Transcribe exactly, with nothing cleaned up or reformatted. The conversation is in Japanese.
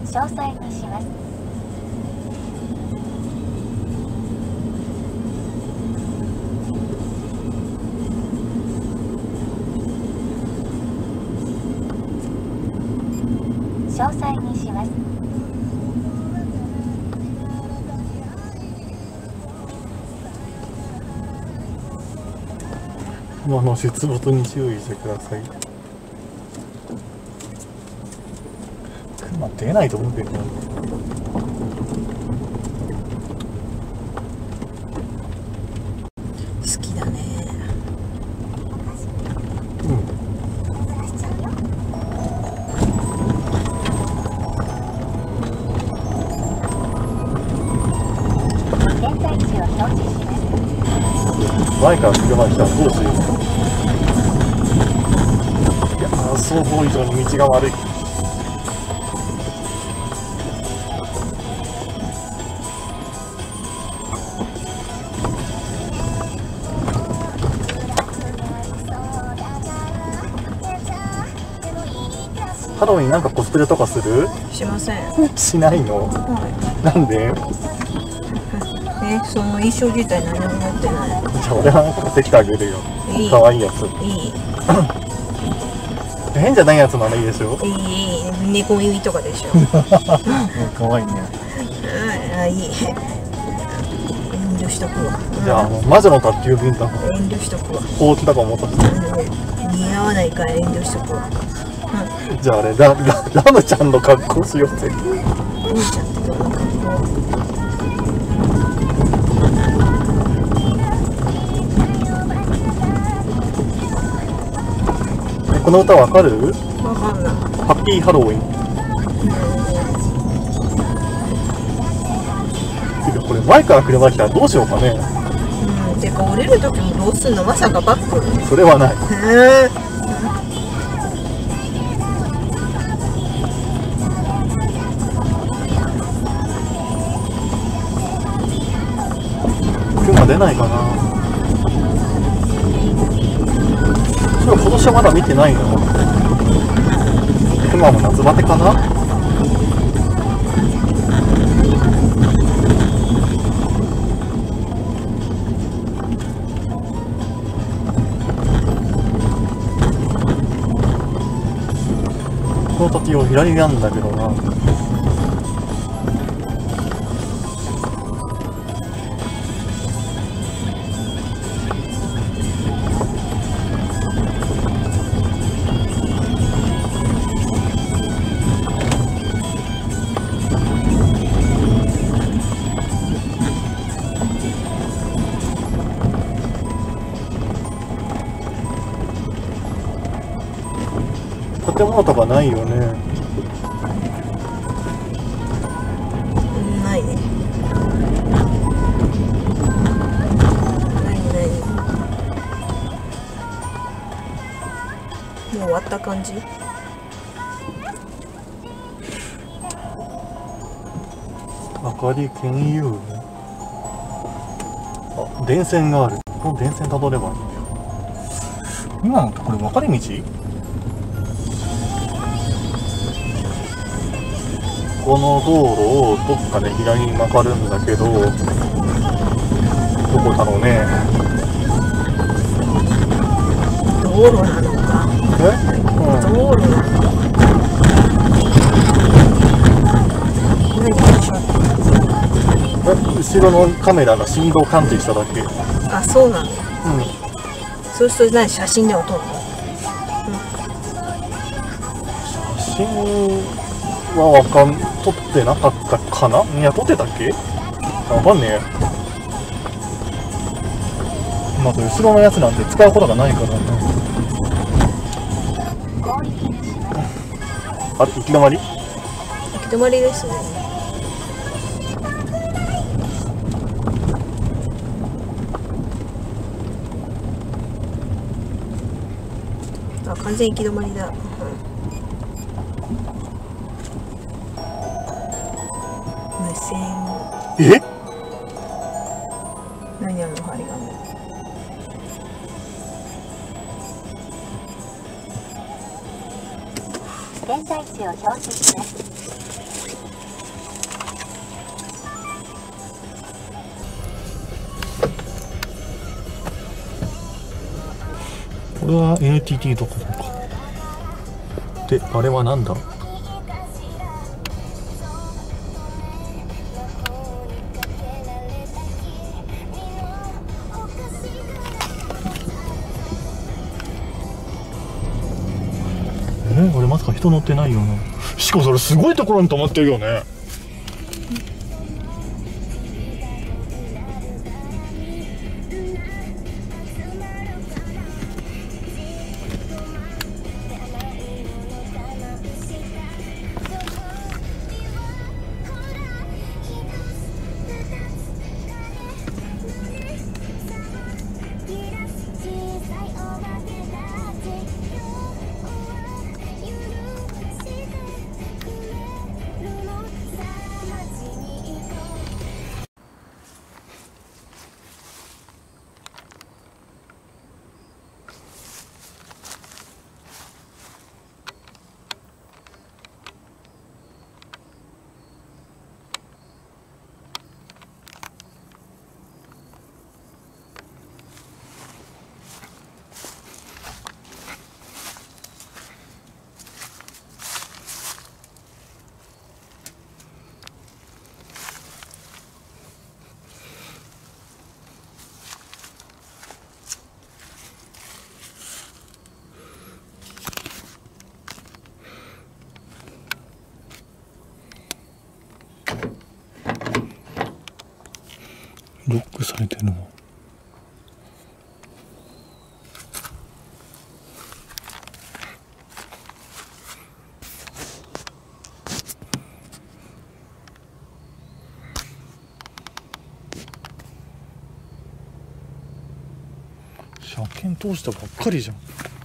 詳細にします。詳細にします。 馬の出没に注意してください。熊出ないと思うけどな。 好きだね。 うん。 現在地を表示します。 前から車来たらどうしよう。いやー、想像以上に道が悪い。ハロウィンなんかコスプレとかする？ しません。 しないの？ はなんで？ い。え、その衣装自体何も持ってない。 じゃあ俺はなんか買ってきてあげるよ。 いい。 かわいいやつ。 いい。 変じゃないやつならいいでしょ？ いい。いい。猫耳とかでしょ。 かわいいね。 ああ、いい。遠慮しとくわ。 じゃあ、あの魔女の宅急便とか遠慮しとくわ。 ほうきとか持ったし、 似合わないから遠慮しとくわ。 じゃああれラララムちゃんの格好しようぜ。 うん。ちゃんってどんな格好？ この歌わかる？ わかんない。 ハッピーハロウィン。てかこれ前から車来たらどうしようかね。 うん。てか降りる時もどうすんの？まさかバック？ それはない。 へえ。 車出ないかな。今年はまだ見てないの。熊も夏バテかな。この時を左なんだけどな。建物とかないよね。 ないね。ないない。もう終わった感じ？ 明かり県有。あ、電線がある。この電線たどればいいんだよ。今のとこれ分かれ道？この道路をどっかで左に曲がるんだけど、どこだろうね。 道路なのか。 え？うん。 道路なのか。何でしょう。 後ろのカメラが振動感知しただけ。 あ、そうなんだ。 うん。 そうすると何、写真でも撮るの？ 写真はわかん、撮ってなかったかな？いや、撮ってたっけ？わかんねえ。まず後ろのやつなんて使うことがないからね。あれ、行き止まり？ 行き止まりですね。あ、完全行き止まりだ。うん、無線。 え？ 何あの針金。 現在地を表示します。 これは エヌティーティー とかか。で、あれはなんだ。え、俺まさか人乗ってないよな。しかもそれすごいところに止まってるよね。ロックされてるの。車検通したばっかりじゃん。